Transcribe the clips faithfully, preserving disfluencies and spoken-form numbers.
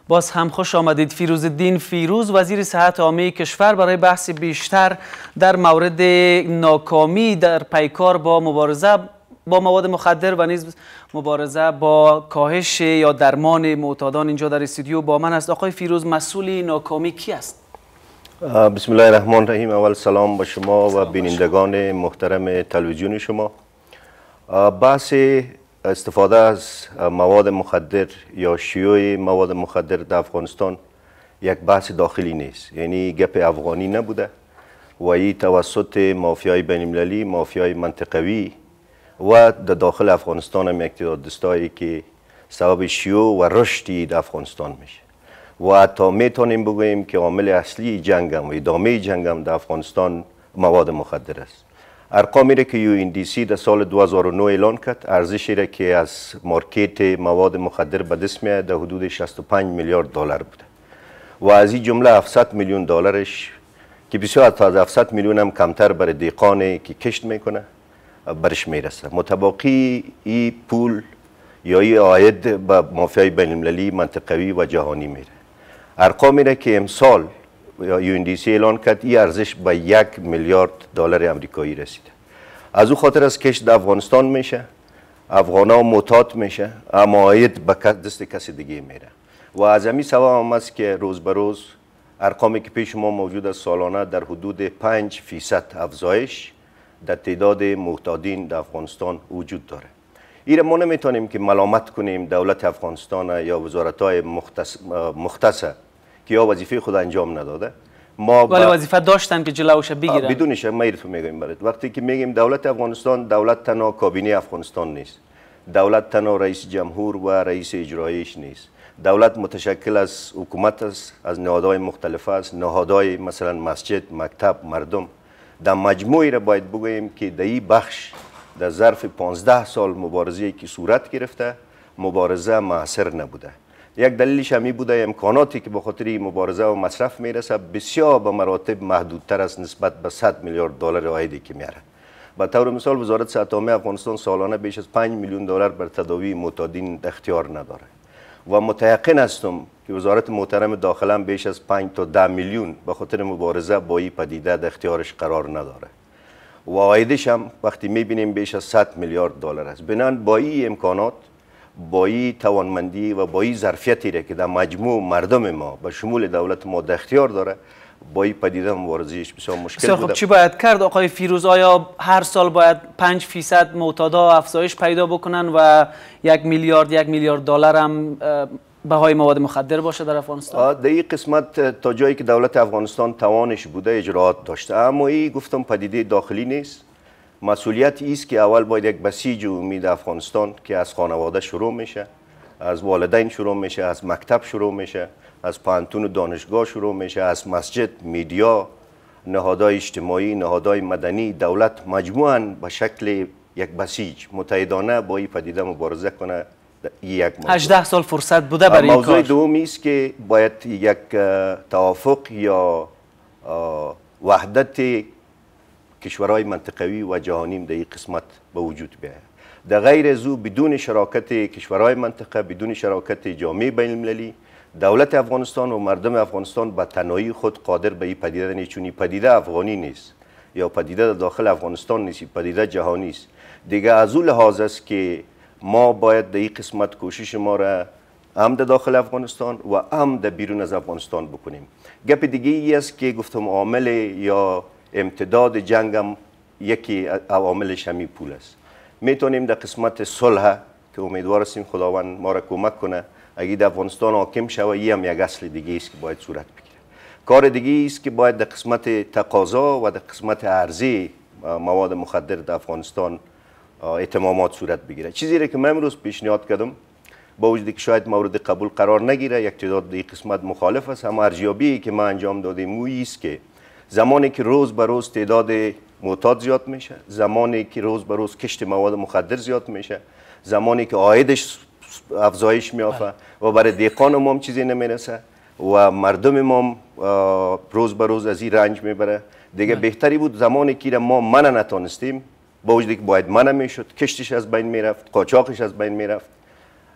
باز هم خوش آمدید. فیروزالدین فیروز وزیر صحت عامه کشور برای بحث بیشتر در مورد ناکامی در پیکار با مبارزه با مواد مخدر و نیز مبارزه با کاهش یا درمان معتادان اینجا در استودیو با من است. آقای فیروز، مسئول ناکامی کی است؟ بسم الله الرحمن الرحیم. اول سلام به شما و بینندگان محترم تلویزیون شما. بحث استفاده از مواد مخدر یا شیوع مواد مخدر در افغانستان یک بحث داخلی نیست، یعنی گپ افغانی نبوده و این توسط مافیای بین المللی، مافیای منطقوی و در داخل افغانستان هم اقتدار دستایی که سبب شیوع و رشدی در افغانستان میشه و حتی میتونیم بگوییم که عامل اصلی جنگ هم و ادامه جنگ هم در افغانستان مواد مخدر است. ارقامی را که یو ان دی سی در سال دو هزار و نه اعلان کرد، ارزشی را که از مارکت مواد مخدر به دست میاد در حدود شصت و پنج میلیارد دلار بوده و از این جمله هفتصد میلیون دلارش که بسیار از هفتصد میلیون هم کمتر برای دیقانی که کشت میکنه برش میرسه. متباقی این پول یا این عاید به مافیای بین المللی، منطقوی و جهانی میره. ارقامی را که امسال یو ان دی سی اعلان کرد، این ارزش به یک میلیارد دلار امریکایی رسیده. از او خاطر از کشت در افغانستان میشه، افغانا معتاد میشه، اما عاید به دست کسی دیگه میره و از همین سبب هم است که روز به روز ارقامی که پیش ما موجود است سالانه در حدود پنج فیصد افزایش در تعداد معتادین در افغانستان وجود داره. این ما نمیتونیم که ملامت کنیم دولت افغانستان یا وزارت‌های مختص مختصه که یا وظیفه خود انجام نداده. ما ولی وظیفه داشتن که جلوش بگیرن. بدونش ما ایرتو میگیم برات. وقتی که میگیم دولت افغانستان، دولت تنها کابینه افغانستان نیست. دولت تنها رئیس جمهور و رئیس اجراییش نیست. دولت متشکل از حکومت است، از نهادهای مختلف است، نهادهای مثلا مسجد، مکتب، مردم. در مجموعی را باید بگوییم که در این بخش در ظرف پانزده سال مبارزه که صورت گرفته، مبارزه موثر نبوده. یک دلیلش همی بوده امکاناتی که به خاطر این مبارزه و مصرف میرسه بسیار به مراتب محدودتر است نسبت به صد میلیارد دلار عایدی که میاره. به طور مثال وزارت صحت عامه افغانستان سالانه بیش از پنج میلیون دلار بر تداوی معتادین اختیار نداره و متيقن هستم که وزارت محترم داخله هم بیش از پنج تا ده میلیون به خاطر مبارزه با این پدیده در اختیارش قرار نداره و عایدش هم وقتی میبینیم بیش از صد میلیارد دلار است. بنابراین با این امکانات، با این توانمندی و با این ظرفیتی را که در مجموع مردم ما به شمول دولت ما در اختیار داره، با این پدیده مبارزهش بسیار مشکل بوده. خب چی باید کرد آقای فیروز؟ آیا هر سال باید پنج فیصد معتادا افزایش پیدا بکنن و یک میلیارد یک میلیارد دلار هم بهای مواد مخدر باشه در افغانستان؟ در این قسمت تا جایی که دولت افغانستان توانش بوده اجراعات داشته، اما این گفتم پدیده داخلی نیست. مسئولیت ایست که اول باید یک بسیج عمومی در افغانستان که از خانواده شروع میشه، از والدین شروع میشه، از مکتب شروع میشه، از پانتون و دانشگاه شروع میشه، از مسجد، میدیا، نهادهای اجتماعی، نهادهای مدنی، دولت مجموعاً به شکل یک بسیج متحدانه با این پدیده مبارزه کنه. یک هجده سال فرصت بوده برای این کار. موضوع دومی است که باید یک توافق یا وحدت کشورهای منطقوی و جهانی در این قسمت به وجود بیاید. در غیر از او بدون شراکت کشورهای منطقه، بدون شراکت جامعه بین المللی، دولت افغانستان و مردم افغانستان به تنهایی خود قادر به این پدیده نیست، چون این پدیده افغانی نیست یا پدیده در داخل افغانستان نیست، پدیده جهانی است. دیگه از اون لحاظ است که ما باید در این قسمت کوشش ما را هم در داخل افغانستان و هم در بیرون از افغانستان بکنیم. گپ دیگه ای است که گفتم عامل یا امتداد جنگ هم یکی عواملش همین پول است. میتونیم در قسمت صلح که امیدوار هستیم خداوند ما را کمک کنه، اگه در افغانستان حاکم شوه، این هم یک اصل دیگه است که باید صورت بگیره. کار دیگه است که باید در قسمت تقاضا و در قسمت عرضه مواد مخدر در افغانستان اتمامات صورت بگیره. چیزی را که من امروز پیشنهاد کردم با وجودی که شاید مورد قبول قرار نگیره، یک تعداد این قسمت مخالف است، اما ارزیابی که ما انجام دادیم او است که زمانی که روز به روز تعداد معتاد زیاد میشه، زمانی که روز به روز کشت مواد مخدر زیاد میشه، زمانی که عایدش افزایش میافته و برای دیقان ما هم چیزی نمیرسه و مردم ما روز به روز از این رنج میبره، دیگه بهتری بود زمانی که ما من نتونستیم، با وجودی که باید من میشد، کشتش از بین میرفت، قاچاقش از بین میرفت،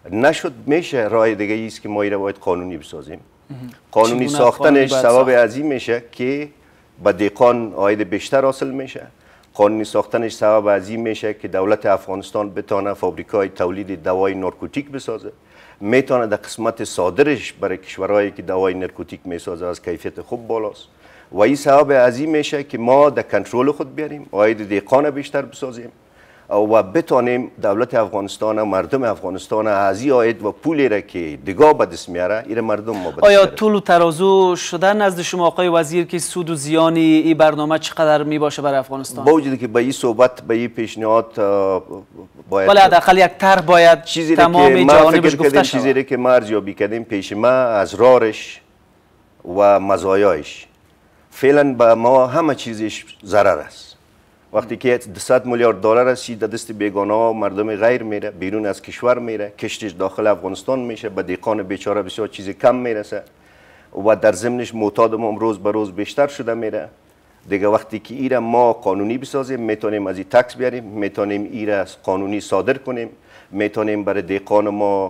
نشد میشه راه دیگه است که ما ایره باید قانونی بسازیم. قانونی ساختنش سبب عظیم میشه که به دهقان عاید بیشتر حاصل میشه. قانونی ساختنش سبب عظیم میشه که دولت افغانستان بتونه فابریکای تولید دوای نارکوتیک بسازه، میتونه در قسمت صادرش برای کشورهایی که دوای نارکوتیک میسازه از کیفیت خوب بالاست و این سبب عظیم میشه که ما در کنترل خود بیاریم، عاید دهقان بیشتر بسازیم و بتانیم دولت افغانستان و مردم افغانستان از این عاید و پولی را که دیگه به دست میاره این مردم ما بدست آیا طول و ترازو شده نزد شما آقای وزیر که سود و زیانی این برنامه چقدر می باشه برای افغانستان؟ با وجودی که به این صحبت به این پیشنهاد باید ولی حداقل یک طرح باید چیزی تمام جوانبش گفته شود. چیزی که ما ارزیابی کردیم پیش ما از رارش و مزایایش فعلا به ما همه چیزش ضرر است. وقتی که دویست میلیارد دلار است در دست بیگانه ها مردم غیر میره، بیرون از کشور میره، کشتش داخل افغانستان میشه، به دهقان بیچاره بسیار چیز کم میرسه و در ضمنش معتاد ما روز به روز بیشتر شده میره. دیگه وقتی که ایره ما قانونی بسازیم میتونیم از این تکس بیاریم، میتونیم ایره قانونی صادر کنیم، میتونیم برای دهقان ما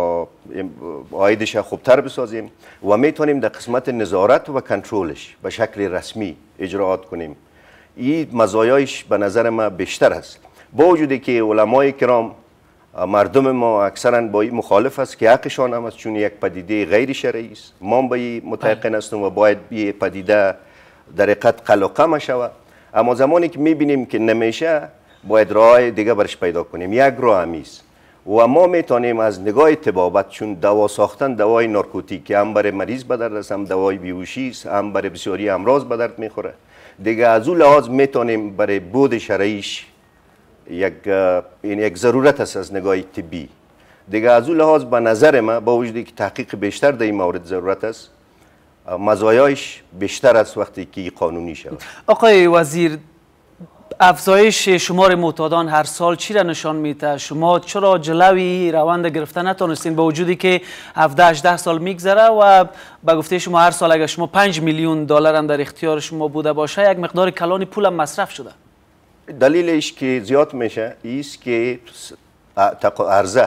عایدش خوبتر بسازیم و میتونیم در قسمت نظارت و کنترلش به شکل رسمی اجراات کنیم. این مزایایش به نظر ما بیشتر است. با وجودی که علمای کرام مردم ما اکثرا با این مخالف است که حقشان هم است، چون یک پدیده غیر شرعی است. ما با این متعاقد هستیم و باید این پدیده در حقیقت قلقه شود. اما زمانی که میبینیم که نمیشه باید راه دیگه برش پیدا کنیم. یک راه همیست و ما میتونیم از نگاه طبابت، چون دوا ساختن دوای نارکوتیک هم برای مریض به درد است، هم دوای بیهوشی است، هم برای بسیاری امراض به درد میخوره. دیگه از اون لحاظ میتونیم برای بود شرعیش یک این یک ضرورت است از نگاه طبی. دیگه از اون لحاظ به نظر ما با وجودی که تحقیق بیشتر در این مورد ضرورت است، مزایایش بیشتر است وقتی که قانونی شود. آقای وزیر، افزایش شمار معتادان هر سال چی را نشان میده؟ شما چرا جلوی روند گرفتن نتونستین با وجودی که هفده هجده سال میگذره و به گفته شما هر سال اگر شما پنج میلیون دلار هم در اختیار شما بوده باشه یک مقدار کلانی پول هم مصرف شده؟ دلیلش که زیاد میشه ایست که عرضه،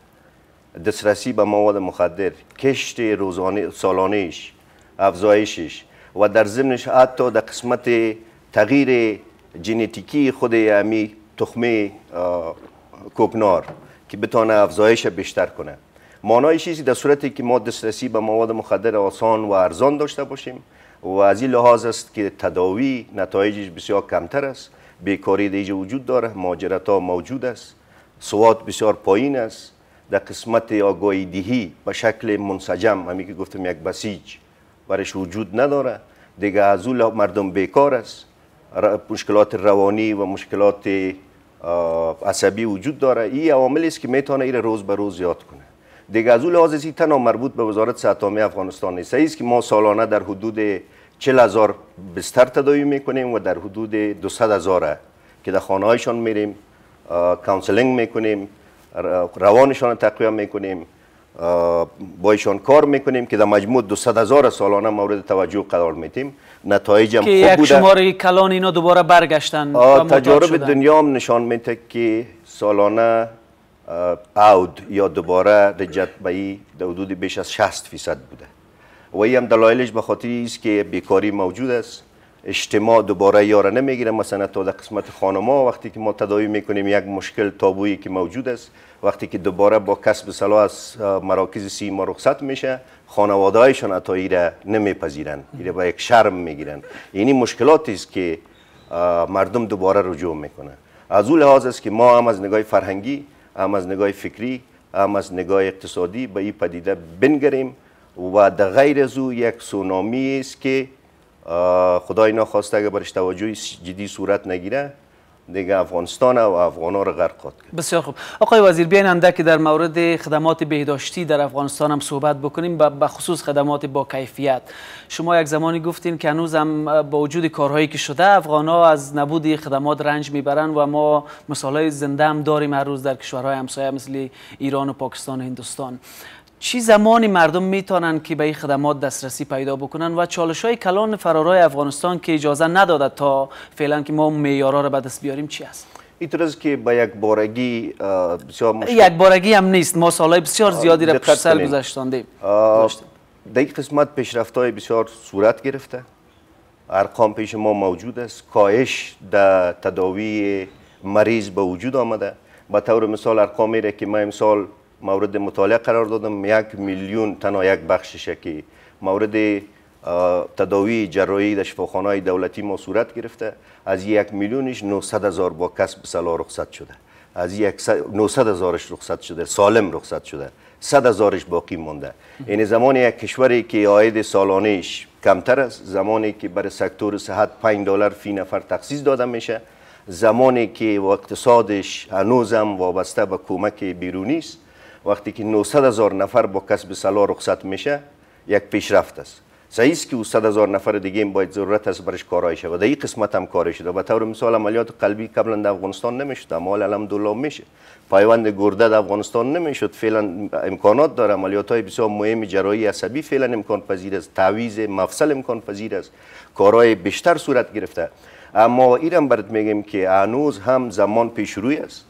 دسترسی به مواد مخدر، کشت روزانه سالانهش، افزایشش و در ضمنش حتی در قسمت تغییر ژنتیکی خود امی تخمه کوکنار که بتونه افزایش بیشتر کنه. معنایش چیزی در صورتی که ما دسترسی به مواد مخدر آسان و ارزان داشته باشیم و از این لحاظ است که تداوی نتایجش بسیار کمتر است، بیکاری دیگه وجود داره، مهاجرت ها موجود است، سواد بسیار پایین است، در قسمت آگاهی دهی به شکل منسجم، همین که گفتم یک بسیج برش وجود نداره. دیگه از اون مردم بیکار است، مشکلات روانی و مشکلات عصبی وجود داره. این عواملی است که میتونه این روز به روز زیاد کنه. دیگه از اون لحاظ این تنها مربوط به وزارت صحت عامه افغانستان نیست. است که ما سالانه در حدود چهل هزار بستر تداوی میکنیم و در حدود دویست هزار که در خانه هایشان میریم کانسلینگ میکنیم، روانشان تقویت میکنیم، با ایشان کار میکنیم که در مجموع دویست هزار سالانه مورد توجه قرار میدیم. نتایج هم خوب بوده. که یک شماره کلان اینا دوباره برگشتن. تجارب دنیا هم نشان میده که سالانه عود یا دوباره رجعت به این در حدود بیش از شصت فیصد بوده و این هم دلایلش به خاطر است که بیکاری موجود است، اجتماع دوباره یاره نمیگیره. مثلا تا در قسمت خانما وقتی که ما تداوی میکنیم یک مشکل تابویی که موجود است، وقتی که دوباره با کسب صلاح از مراکز سیما رخصت میشه، خانواده هایشان حتی ایره نمیپذیرن، ایره با یک شرم میگیرن. یعنی مشکلاتی است که مردم دوباره رجوع میکنه. از اون لحاظ است که ما هم از نگاه فرهنگی، هم از نگاه فکری، هم از نگاه اقتصادی به این پدیده بنگریم و در غیر از او یک سونامی است که خدای نخواسته اگر برش توجه جدی صورت نگیره دیگه افغانستان و افغانا را غرق خواهد کرد. بسیار خوب. آقای وزیر، بیاین اندکی در مورد خدمات بهداشتی در افغانستان هم صحبت بکنیم، به خصوص خدمات با کیفیت. شما یک زمانی گفتین که هنوز هم با وجود کارهایی که شده افغانا از نبود خدمات رنج میبرن و ما مثالای زنده هم داریم هر روز در کشورهای همسایه مثل ایران و پاکستان و هندوستان. چی زمانی مردم میتونن که به این خدمات دسترسی پیدا بکنن و چالش های کلان فرارای افغانستان که اجازه نداده تا فعلا که ما معیارها را به دست بیاریم چی است؟ اینطور که با یک بارگی بسیار مشکل یک بارگی هم نیست، ما سالهای بسیار زیادی را پشت سر گذاشتاندیم. در این قسمت پیشرفت‌های بسیار صورت گرفته، ارقام پیش ما موجود است، کاهش در تداوی مریض به وجود آمده. به طور مثال ارقام میره که ما امسال مورد مطالعه قرار دادم، یک میلیون تنها یک بخشش که مورد تداوی جراحی در شفاخانه‌های دولتی ما صورت گرفته، از یک میلیونش نهصد هزار با کسب صلاح رخصت شده، از یک نهصد هزارش رخصت شده، سالم رخصت شده، صد هزارش باقی مونده. یعنی زمانی یک کشوری که عاید سالانهش کمتر است، زمانی که برای سکتور صحت پنج دلار فی نفر تخصیص داده میشه، زمانی که اقتصادش هنوزم وابسته به کمک بیرونی است، وقتی که نهصد هزار نفر با کسب صلاح رخصت میشه، یک پیشرفت است. صحیح است که صد هزار نفر دیگه باید ضرورت است برش کارایی شود. در این قسمت هم کار شده. به طور مثال عملیات قلبی قبلا در افغانستان نمیشد، اما الحمدلله میشه. پایوند گرده در افغانستان نمیشد، فعلا امکانات داره. عملیات های بسیار مهم جراحی عصبی فعلا امکان پذیر است، تعویض مفصل امکان پذیر است، کارهای بیشتر صورت گرفته. اما ایران برات میگم که هنوز هم زمان پیش روی است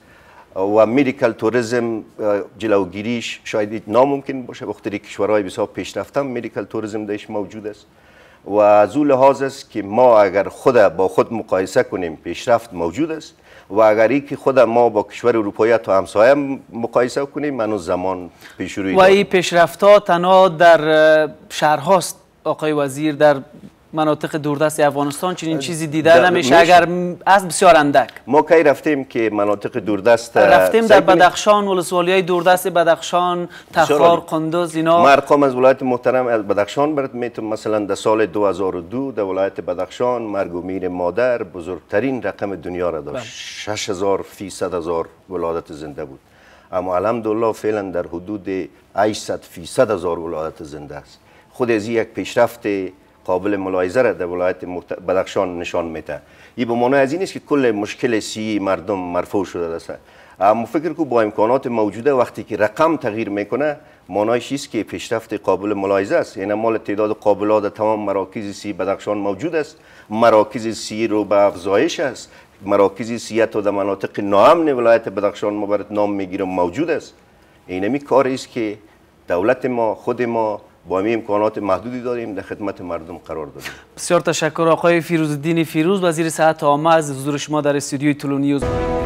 و مدیکال توریسم جلوگیریش شاید ناممکن باشه. بخاطر کشورهای بسیار پیشرفته مدیکال توریسم درش موجود است و از اون لحاظ است که ما اگر خود با خود مقایسه کنیم پیشرفت موجود است و اگر ای که خود ما با کشور اروپایی تا همسایه مقایسه کنیم هنوز زمان پیش روی و این پیشرفت‌ها تنها در شهرهاست آقای وزیر؟ در مناطق دوردست افغانستان چنین چیزی دیده نمیشه اگر از بسیار اندک؟ ما کی رفتیم که مناطق دوردست رفتیم در بدخشان، ولسوالی‌های دوردست بدخشان، تخار، قندوز، اینا. من ارقام از ولایت محترم از بدخشان برات میتونم. مثلا در سال دو هزار و دو در ولایت بدخشان مرگ و میر مادر بزرگترین رقم دنیا را داشت، شش هزار فی صد هزار ولادت زنده بود. اما الحمدلله فعلا در حدود هشتصد فی صد هزار ولادت زنده است. خود از یک پیشرفت قابل ملاحظه را در ولایت بدخشان نشان میده. این به معنی از این است که کل مشکل سی مردم مرفوع شده است. اما فکر کو با امکانات موجوده وقتی که رقم تغییر میکنه معنایش است که پیشرفت قابل ملاحظه است. یعنی مال تعداد قابلات در تمام مراکز سی بدخشان موجود است، مراکز سی رو به افزایش است، مراکز سی تا در مناطق ناامن ولایت بدخشان ما برات نام میگیرم موجود است. اینمی کاری است که دولت ما خود ما با همین امکانات محدودی داریم در خدمت مردم قرار دادیم. بسیار تشکر آقای فیروزالدین فیروز، وزیر صحت عامه، از حضور شما در استودیوی طلو نیوز.